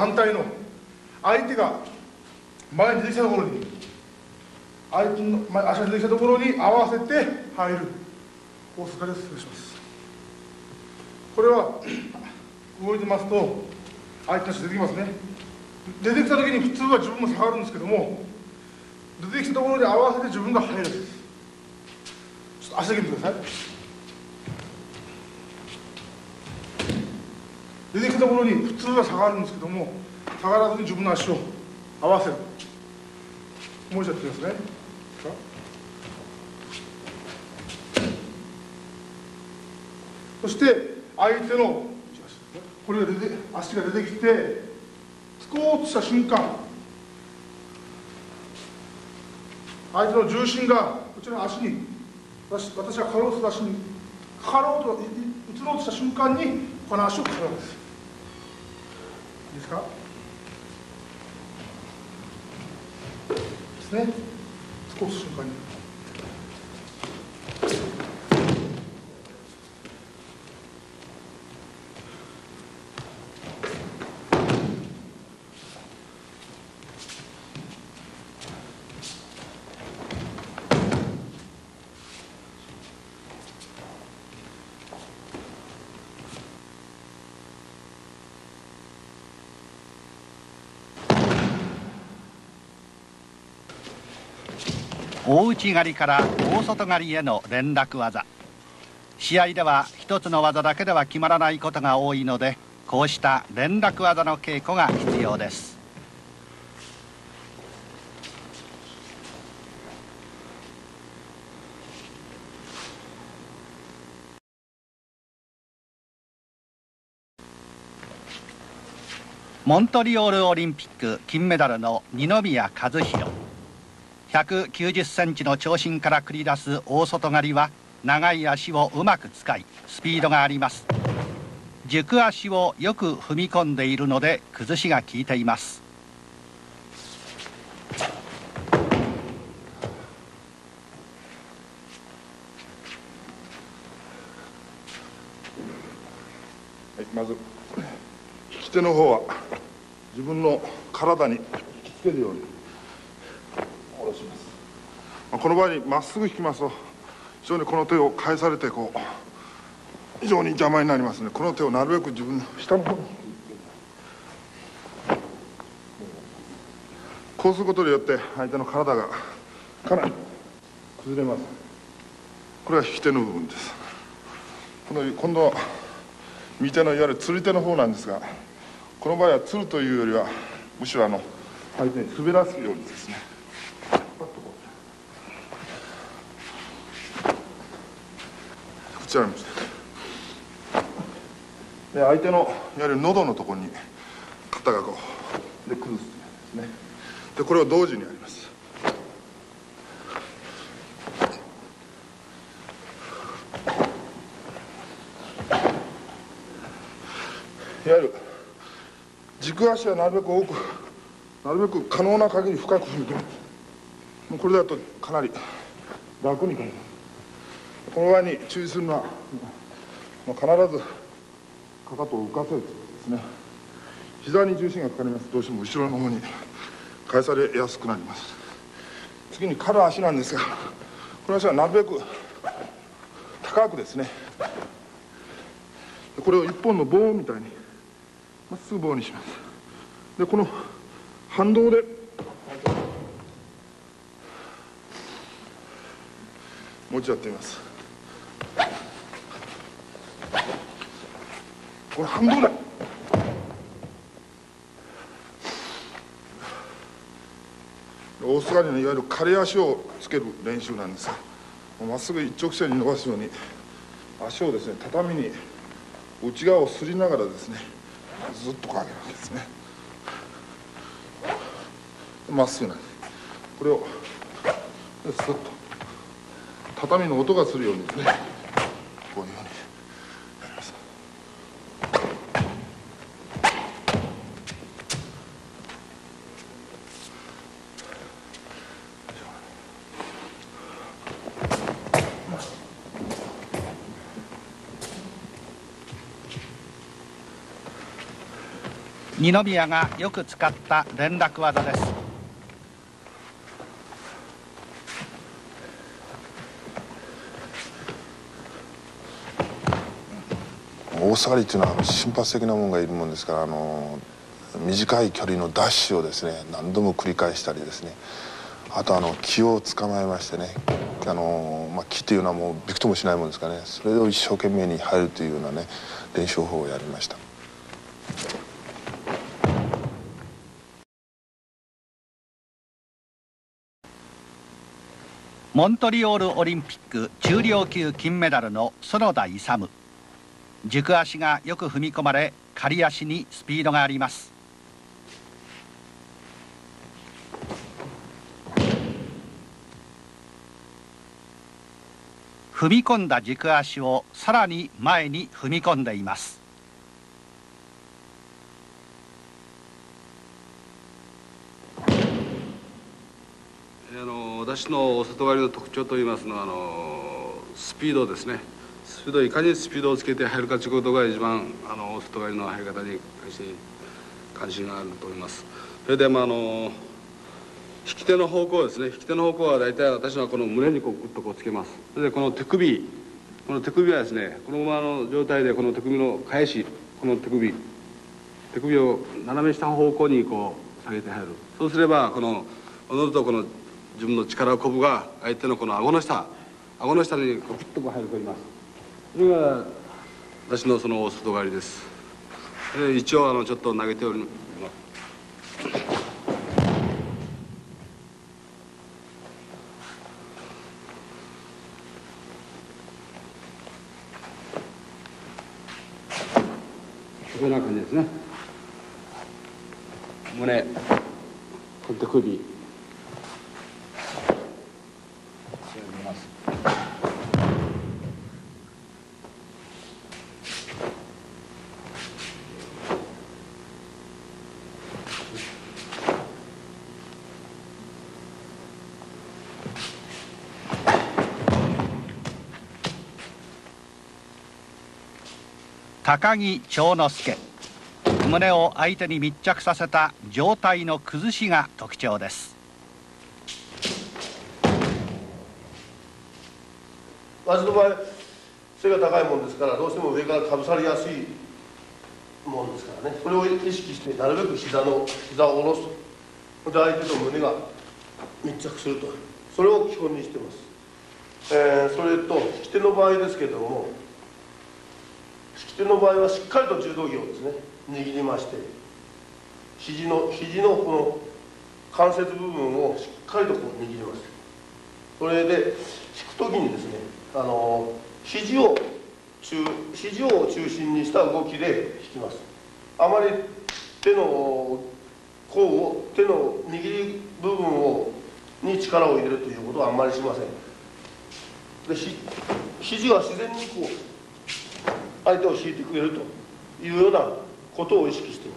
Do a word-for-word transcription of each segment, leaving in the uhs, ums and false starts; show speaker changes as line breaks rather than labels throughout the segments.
反対の相手が前に出てきたところに、相手の前足が出てきたところに合わせて入る大外刈りをします。これは動いてますと相手の足出てきますね。出てきた時に普通は自分も下がるんですけども、出てきたところに合わせて自分が入るんです。ちょっと足だけ見てください。出てきたところに普通は下がるんですけども、下がらずに自分の足を合わせる。もう一度やってみますね。そして相手のこれが出て足が出てきてつこうとした瞬間、相手の重心がこちらの足に、私私がかかろうとした足にかかろうと移ろうとした瞬間にこの足をかかるんです。いいですか？ですね。つこうとした瞬間に。
大内刈りから大外刈りへの連絡技。試合では一つの技だけでは決まらないことが多いので、こうした連絡技の稽古が必要です。モントリオールオリンピック金メダルの二宮和弘。ひゃくきゅうじゅっセンチの長身から繰り出す大外刈りは長い足をうまく使いスピードがあります。軸足をよく踏み込んでいるので崩しが効いています。
はい、まず引き手の方は自分の体に引きつけるように下ろします。この場合にまっすぐ引きますと非常にこの手を返されてこう非常に邪魔になりますので、この手をなるべく自分の下の方にこうすることによって相手の体がかなり崩れます。これが引き手の部分です。この今度は右手のいわゆる釣り手の方なんですが、この場合は釣るというよりはむしろあの相手に滑らすようにですね、こちらにで相手のいわゆる喉のところに肩がこうで崩すですね。でこれを同時にやります。いわゆる軸足はなるべく多く、なるべく可能な限り深く踏み込む。もうこれだとかなり楽にかけます。この場合に注意するのは、もう必ずかかとを浮かせるということですね。膝に重心がかかりますとどうしても後ろの方に返されやすくなります。次に刈る足なんですが、この足はなるべく高くですね、これを一本の棒みたいにまっすぐ棒にします。でこの反動でもう一度やってみます。これ反動で大外刈りのいわゆる刈り足をつける練習なんですが、まっすぐ一直線に伸ばすように足をですね畳に内側をすりながらですねずっとこう上げるわけですね。まっすぐなんです。これをスッと畳の音がするようにですね、こういうふうにやります。
二宮がよく使った連絡技です。
大下がりっていうのは瞬発的なものがいるもんですから、あの短い距離のダッシュをですね何度も繰り返したりですね、あとあの気を捕まえましてね、あの、まあ、気っていうのはもうびくともしないもんですからね、それを一生懸命に入るというようなね練習法をやりました。
モントリオールオリンピック中量級金メダルの園田勇。軸足がよく踏み込まれ、刈り足にスピードがあります。踏み込んだ軸足をさらに前に踏み込んでいます。
あの私の大外刈りの特徴といいますのは、あのスピードですね。スピード、いかにスピードをつけて入るかということが一番あの大外刈りの入り方に関して関心があると思います。それで、まあ、あの引き手の方向ですね。引き手の方向は大体私はこの胸にこうグッとこうつけます。それでこの手首、この手首はですね、このままの状態でこの手首の返し、この手首手首を斜め下方向にこう下げて入る。そうすればこのおのずとこの自分の力こぶが相手のこの顎の下顎の下にこうピッとこう入り込みます。それが私のその大外刈りです。で一応あのちょっと投げております。こんな感じですね。胸、手首。
高木長之助。胸を相手に密着させた上体の崩しが特徴です。
私の場合背が高いもんですから、どうしても上からかぶさりやすいもんですからね、それを意識してなるべく膝の膝を下ろすと、で相手と胸が密着すると、それを基本にしてます。えー、それと引き手の場合ですけれども、引き手の場合はしっかりと柔道着をですね握りまして、肘の肘のこの関節部分をしっかりとこう握ります。それで引く時にですね、あの肘を中肘を中心にした動きで引きます。あまり手の甲を手の握り部分をに力を入れるということはあんまりしません。でひ肘は自然にこう相手を引いてくれるというようなことを意識しています。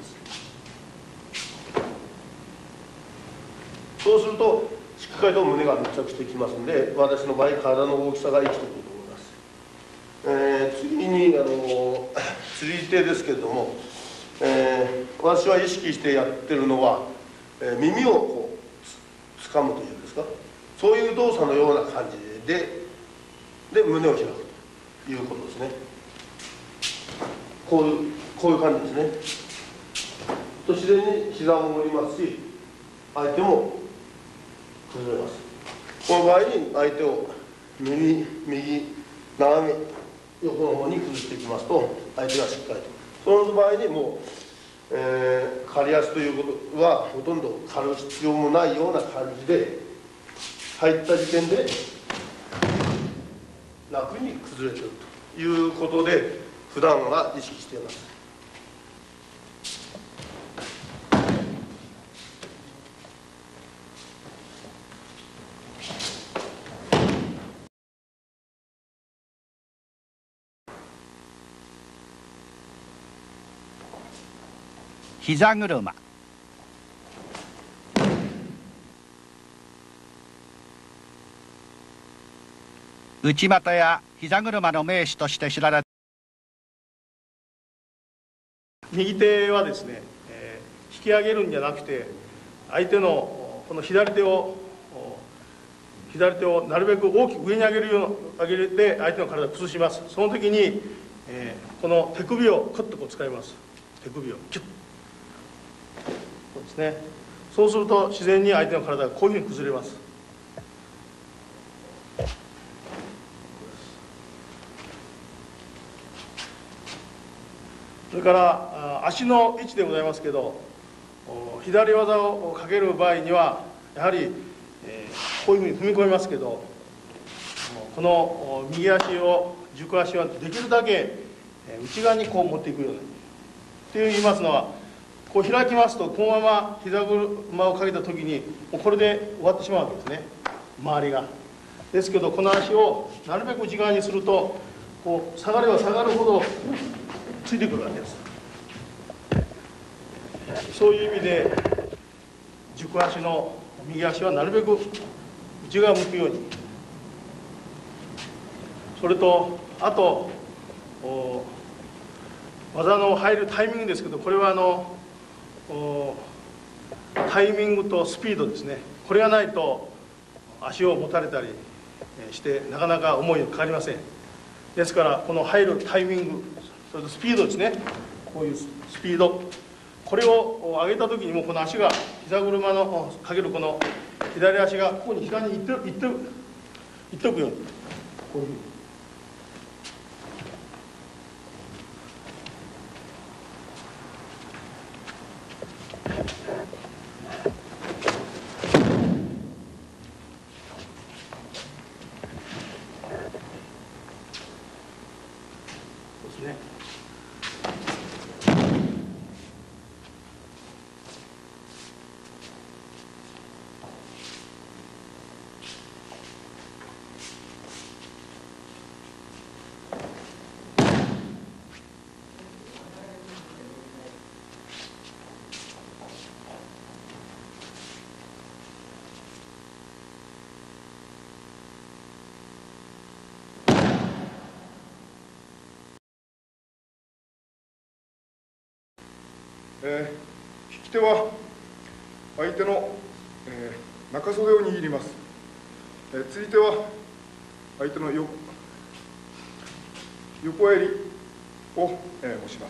そうするとしっかりと胸が密着してきますので、私の場合体の大きさが生きてくると思います。えー、次にあの釣り手ですけれども、えー、私は意識してやってるのは、えー、耳をこうつかむというんですか、そういう動作のような感じでで胸を開くということですね。こういうこういう感じですね。と自然に膝も折りますし、相手も崩れます。この場合に相手を右右斜め横の方に崩していきますと、相手がしっかりと、その場合にもう、えー、刈り足ということはほとんど刈る必要もないような感じで入った時点で楽に崩れているということで普段は意識しています。
膝車。内股や膝車の名手として知られ、
右手はですね、え
き上げるんじゃなくて、相手のこの左手を左手をなるべく大きく上に上げるよう上げて相手の体を崩します。その時に、えー、この手首をクッとこう使います。手首をキュッ、そうですね。そうすると自然に相手の体がこういうふうに崩れます。それから足の位置でございますけど、左技をかける場合にはやはり、えー、こういうふうに踏み込みますけど、この右足を軸足はできるだけ内側にこう持っていくようにっていう言いますのは、こう開きますとこのまま膝車をかけた時にもうこれで終わってしまうわけですね、周りが。ですけどこの足をなるべく内側にするとこう下がれば下がるほどついてくるわけです。そういう意味で軸足の右足はなるべく内側向くように。それとあと技の入るタイミングですけど、これはあのタイミングとスピードですね。これがないと足を持たれたりしてなかなか思いがかかりません。ですからこの入るタイミング、それとスピードですね。こういうスピード、これを上げた時にもこの足が膝車のかけるこの左足がここに左にいっていっていっておくように、こういうふうに。ですね。
えー、引き手は相手の、えー、中袖を握ります。えー、釣り手は相手のよ横襟を、えー、押します。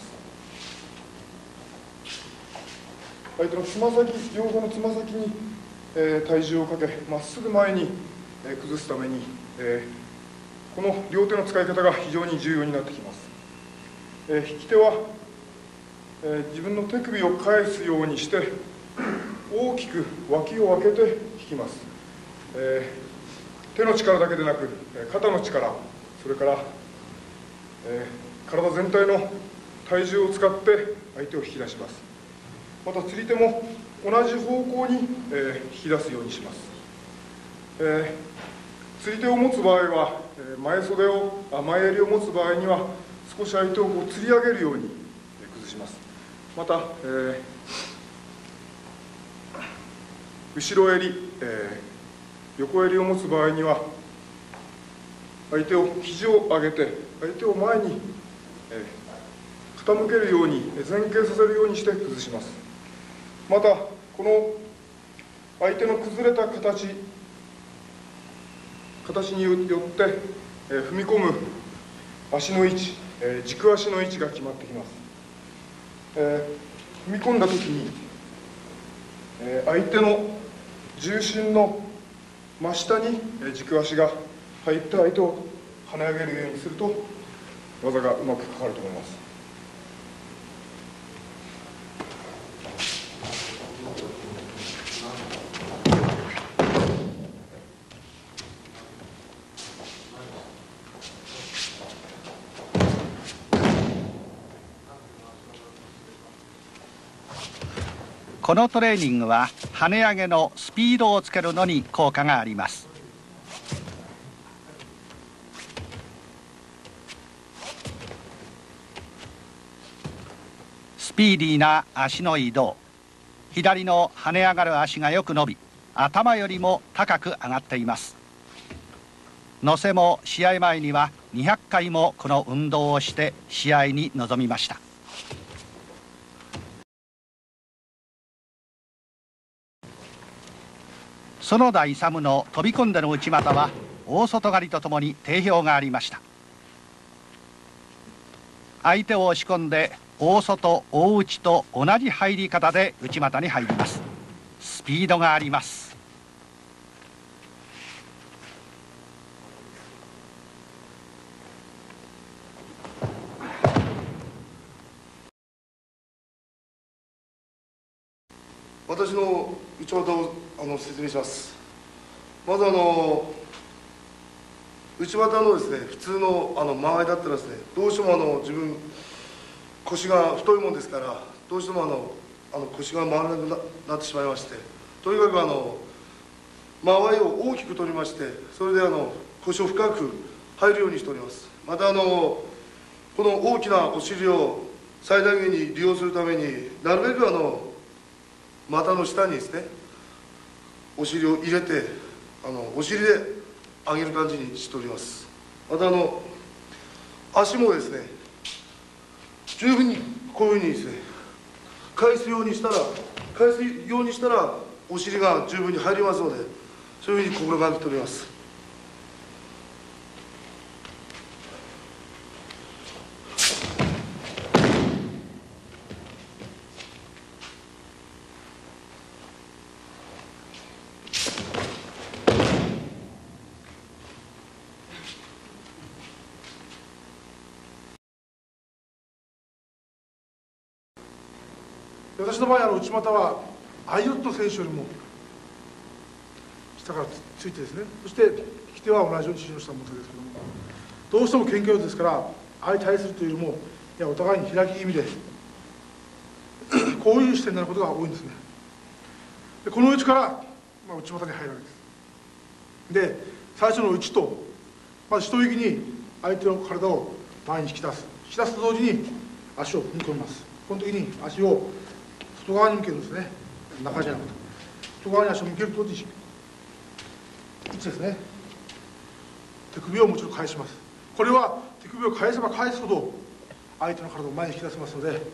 相手のつま先、両方のつま先に、えー、体重をかけまっすぐ前に、えー、崩すために、えー、この両手の使い方が非常に重要になってきます。えー、引き手はえー、自分の手首を返すようにして大きく脇を開けて引きます。えー、手の力だけでなく肩の力、それから、えー、体全体の体重を使って相手を引き出します。また釣り手も同じ方向に、えー、引き出すようにします。えー、釣り手を持つ場合は前袖をあ前襟を持つ場合には少し相手をこう吊り上げるように崩します。また、えー、後ろ襟、えー、横襟を持つ場合には相手を肘を上げて相手を前に、えー、傾けるように前傾させるようにして崩します。またこの相手の崩れた形形によって、えー、踏み込む足の位置、えー、軸足の位置が決まってきます。えー、踏み込んだ時に、えー、相手の重心の真下に軸足が入って相手を跳ね上げるようにすると技がうまくかかると思います。
このトレーニングは跳ね上げのスピードをつけるのに効果があります。スピーディーな足の移動、左の跳ね上がる足がよく伸び、頭よりも高く上がっています。野瀬も試合前にはにひゃっかいもこの運動をして試合に臨みました。 園田勇の飛び込んでの内股は大外刈りとともに定評がありました。相手を押し込んで大外大内と同じ入り方で内股に入ります。スピードがあります。
私の内股をあの説明します。まずあの内股のですね、普通のあの間合いだったらですね、どうしてもあの自分腰が太いもんですから、どうしてもあのあの腰が回らなく な, なってしまいまして、とにかくあの間合いを大きく取りまして、それであの腰を深く入るようにしております。またあのこの大きなお尻を最大限に利用するために、なるべくあの股の下にですね、お尻を入れて、あのお尻で上げる感じにしております。またあの足もですね、十分にこういうふうにですね、返すようにしたら返すようにしたらお尻が十分に入りますので、そういうふうに心がけております。
私の場合、あの内股はアイオット選手よりも下からついてですね、そして利き手は同じように指導したものですけども、どうしても謙虚ですから、相対するというよりも、いやお互いに開き気味でこういう視点になることが多いんですね。でこの位置から、まあ、内股に入るわけです。で最初の内と、まず一息に相手の体を前に引き出す、引き出すと同時に足を踏み込みます。この時に足を外側に向けるんですね。中じゃなくて外側に足を向けると同時に位置ですね。手首をもちろん返します。これは手首を返せば返すほど相手の体を前に引き出せますので、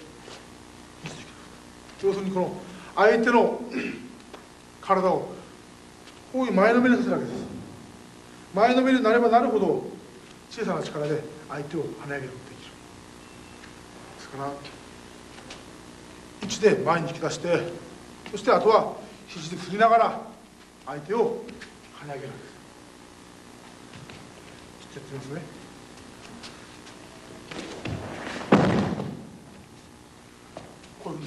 要するにこの相手の体をこういう前のめりにさせるわけです。前のめりになればなるほど小さな力で相手を跳ね上げることができる。ですから位置で前に引き出して、そしてあとは肘で振りながら相手を跳ね上げるわけです。ちょっとやってみますね。こういうふうになります。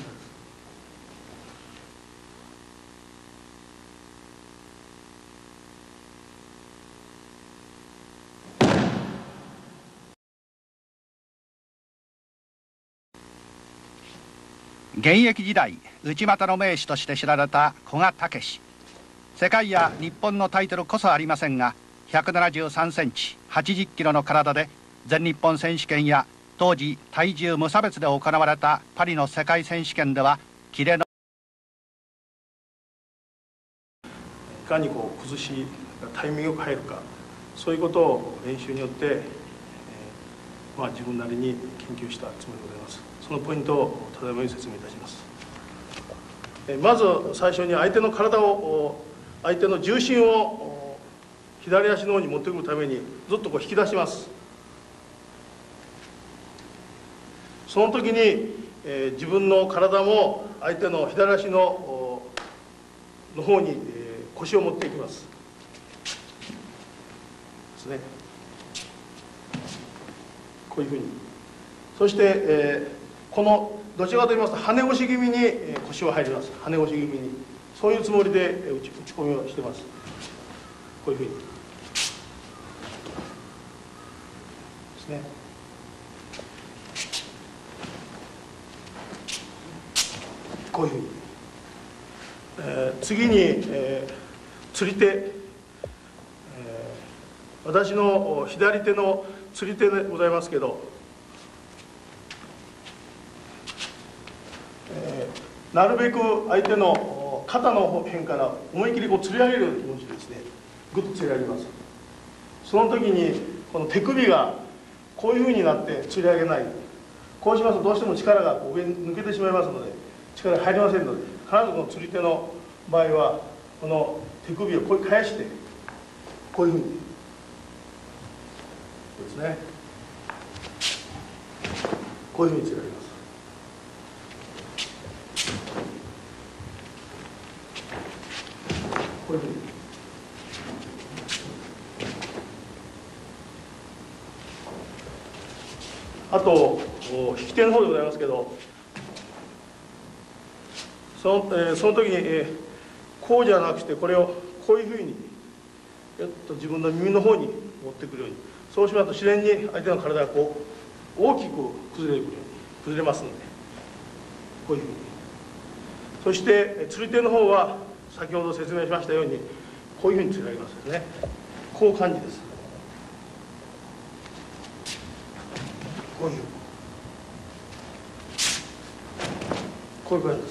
現役時代内股の名手として知られた古賀武史。世界や日本のタイトルこそありませんが、ひゃくななじゅうさんセンチはちじゅっキロの体で全日本選手権や当時体重無差別で行われたパリの世界選手権ではキレの
いかにこう崩しタイミングよく入るか、そういうことを練習によって、えーまあ、自分なりに研究したつもりでございます。そのポイントをただいまに説明いたします。まず最初に相手の体を、相手の重心を左足の方に持ってくるためにずっとこう引き出します。その時に、えー、自分の体も相手の左足のの方に、えー、腰を持っていきます。ですね。こういうふうに。そして、えーこのどちらかと言いますと跳ね腰気味に腰を入ります。跳ね腰気味にそういうつもりで打ち、打ち込みをしてます。こういうふうにですね。こういうふうに、えー、次に、えー、釣り手、えー、私の左手の釣り手でございますけど、なるべく相手の肩の辺から思い切りこう釣り上げるような気持ちでですね、ぐっと釣り上げます。その時にこの手首がこういうふうになって釣り上げない。こうしますとどうしても力が上に抜けてしまいますので力が入りませんので、必ずこの釣り手の場合はこの手首をこう返してこういうふうにこうですね、こういうふうにつけられます。こういうふうにあと引き手の方でございますけど、その,、えー、その時に、えー、こうじゃなくしてこれをこういうふうにやっと自分の耳の方に持ってくるように、そうしますと自然に相手の体がこう大きく崩れるように崩れますので、こういうふうに。そして釣り手の方は先ほど説明しましたようにこういうふうに釣られますですね。こういう感じです。こういうこういう感じです。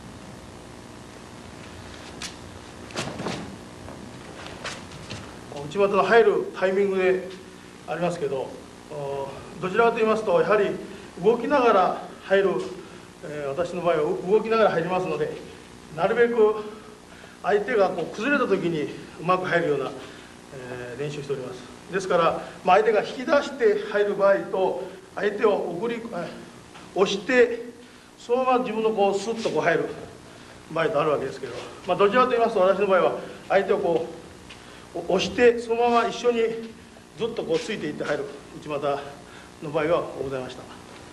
内股の入るタイミングでありますけど、どちらかと言いますとやはり動きながら入る、えー、私の場合は動きながら入りますので、なるべく相手がこう崩れた時にうまく入るような、えー、練習をしております。ですから、まあ、相手が引き出して入る場合と相手を送り押してそのまま自分のこうスッとこう入る場合とあるわけですけど、まあ、どちらかと言いますと私の場合は相手をこう押してそのまま一緒にずっとこうついていって入る内股の場合がございました。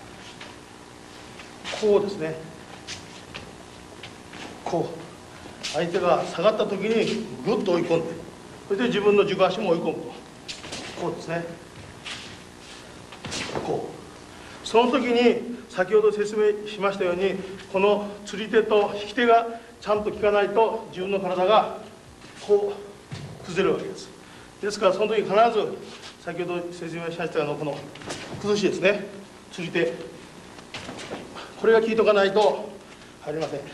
こうですね、こう相手が下がった時にぐっと追い込んで、それで自分の軸足も追い込むと、こうですね、こうその時に先ほど説明しましたようにこの釣り手と引き手がちゃんと効かないと自分の体がこう崩れるわけです。ですからその時必ず先ほど説明しましたようなこの崩しですね、釣り手、これが効いとかないと入りません。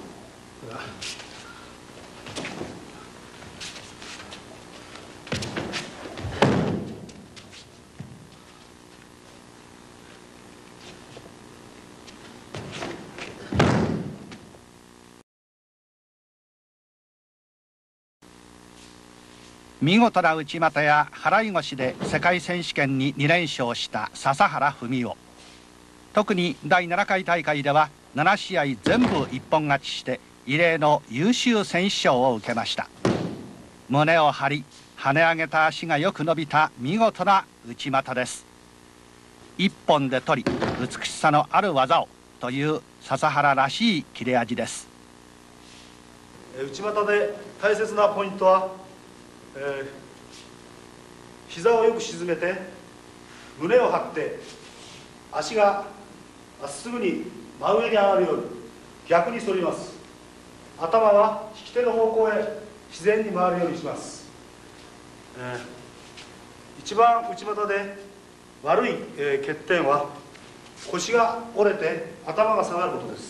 見事な内股や払い腰で世界選手権にに連勝した笹原文雄。特にだいななかい大会ではなな試合全部一本勝ちして異例の優秀選手賞を受けました。胸を張り跳ね上げた足がよく伸びた見事な内股です。一本で取り美しさのある技をという笹原らしい切れ味です。
内股で大切なポイントは、えー、膝をよく沈めて胸を張って足がまっすぐに真上に上がるように逆に反ります。頭は引き手の方向へ自然に回るようにします。えー、一番内股で悪い、えー、欠点は腰が折れて頭が下がることです。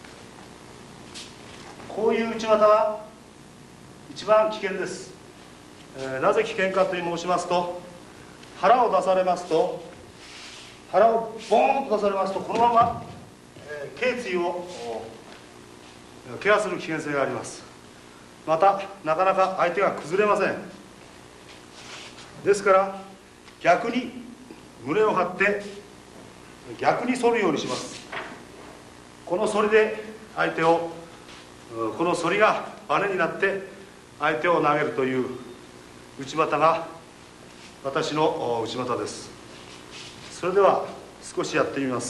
こういう内股は一番危険です。えー、なぜ危険かと申しますと、腹を出されますと腹をボーンと出されますとこのまま、えー、頸椎をケアする危険性があります。またなかなか相手が崩れません。ですから逆に胸を張って逆に反るようにします。この反りで相手をこの反りがバネになって相手を投げるという内股が私の内股です。それでは少しやってみます。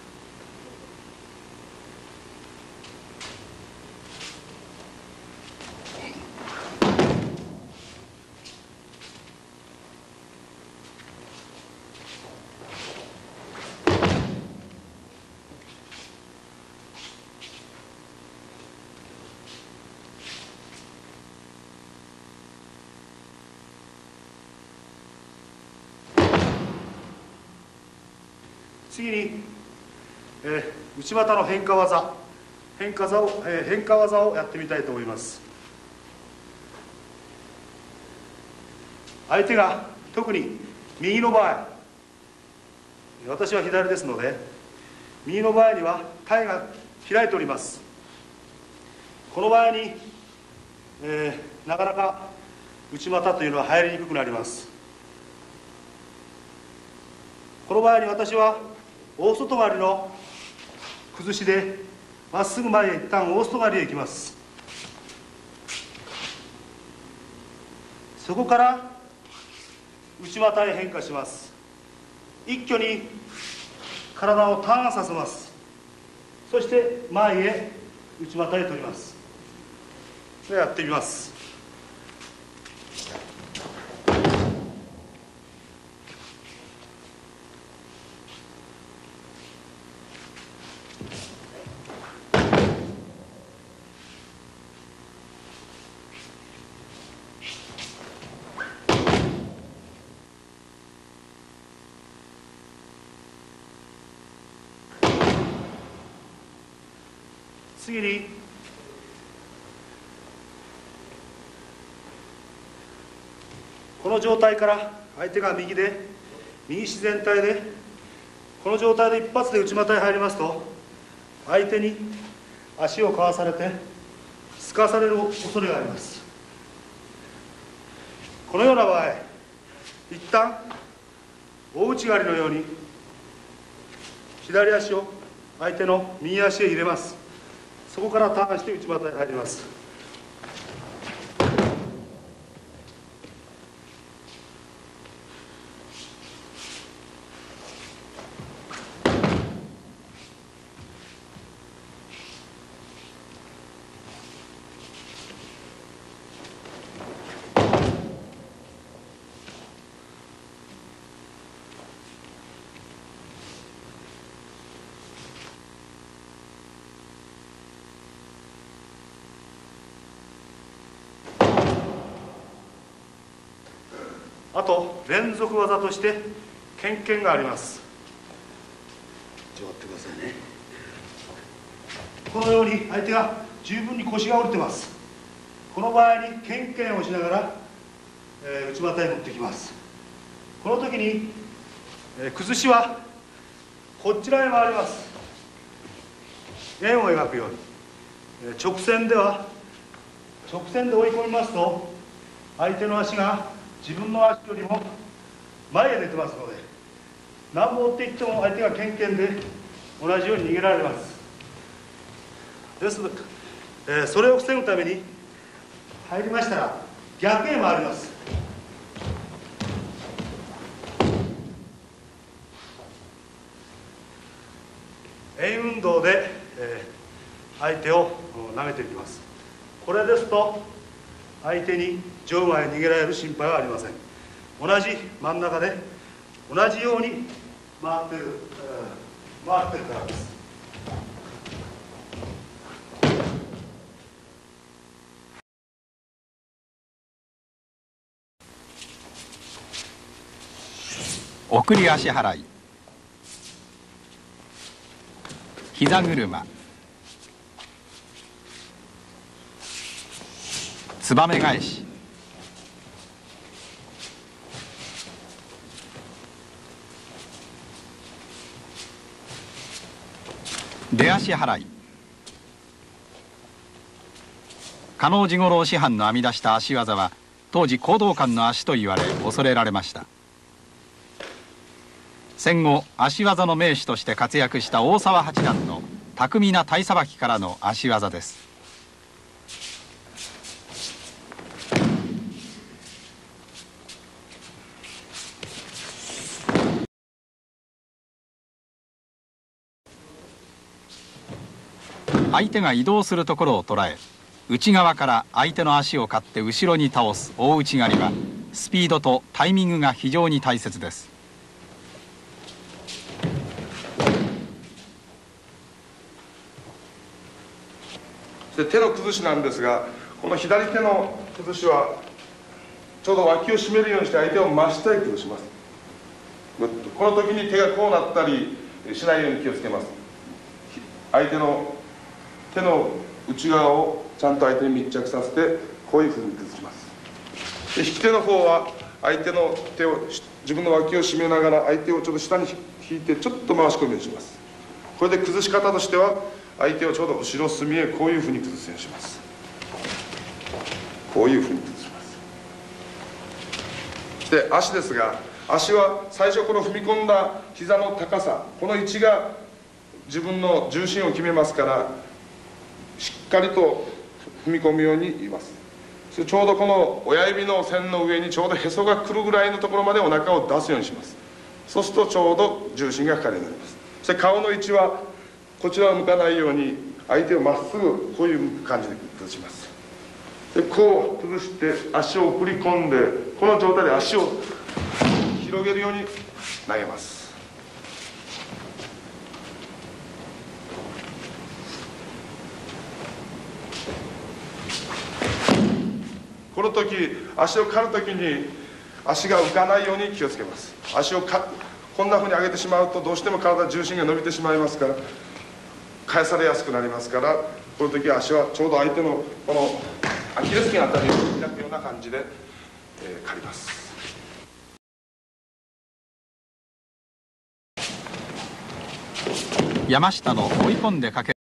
次に、えー、内股の変化技変化技を、えー、変化技をやってみたいと思います。相手が特に右の場合、私は左ですので右の場合には体が開いております。この場合に
えー、なかなか内股というのは入りにくくなります。この場合に私は大外刈りの崩しでまっすぐ前へ一旦大外刈りへ行きます。そこから内股へ変化します。一挙に体をターンさせます。そして前へ内股へ取ります。でやってみます。次にこの状態から相手が右で右自然体でこの状態で一発で内股へ入りますと相手に足をかわされてすかされる恐れがあります。このような場合一旦大内刈りのように左足を相手の右足へ入れます。そこからターンして内股へ入ります。あと連続技としてけんけんがあります。ちょっと待ってくださいね。このように相手が十分に腰が折れてます。この場合にけんけんをしながら、えー、内股へ持ってきます。この時に、えー、崩しはこちらへ回ります。円を描くように、えー、直線では直線で追い込みますと相手の足が自分の足よりも前へ出てますので何本追っていっても相手がけんけんで同じように逃げられます。ですので、えー、それを防ぐために入りましたら逆へ回ります。円運動で、えー、相手を投げていきます。これですと相手に場外へ逃げられる心配はありません。同じ真ん中で同じように回ってる、えー、回ってるからです。
送り足払い、膝車、つばめ返し、出足払い。加納治五郎師範の編み出した足技は当時講道館の足と言われ恐れられました。戦後足技の名手として活躍した大沢八段の巧みな体さばきからの足技です。相手が移動するところを捉え内側から相手の足を刈って後ろに倒す大内刈りはスピードとタイミングが非常に大切です。
で手の崩しなんですが、この左手の崩しはちょうど脇を締めるようにして相手を真下へ崩します。この時に手がこうなったりしないように気をつけます。相手の手の内側をちゃんと相手に密着させてこういうふうに崩します。で引き手の方は相手の手を自分の脇を締めながら相手をちょっと下に引いてちょっと回し込みをします。これで崩し方としては相手をちょうど後ろ隅へこういうふうに崩すようにします。 こういうふうに崩します。で足ですが、足は最初この踏み込んだ膝の高さ、この位置が自分の重心を決めますから、しっかりと踏み込むようにいます。ちょうどこの親指の線の上にちょうどへそが来るぐらいのところまでお腹を出すようにします。そうするとちょうど重心がかかるようになります。そして顔の位置はこちらを向かないように相手をまっすぐこういう感じで崩します。でこう崩して足を送り込んで、この状態で足を広げるように投げます。この時足を刈る時に足が浮かないように気をつけます。足をかこんなふうに上げてしまうとどうしても体重心が伸びてしまいますから、返されやすくなりますから、この時は足はちょうど相手のこのアキレス腱あたりを開くような感じで、えー、刈ります。
山下の追い込んでかけ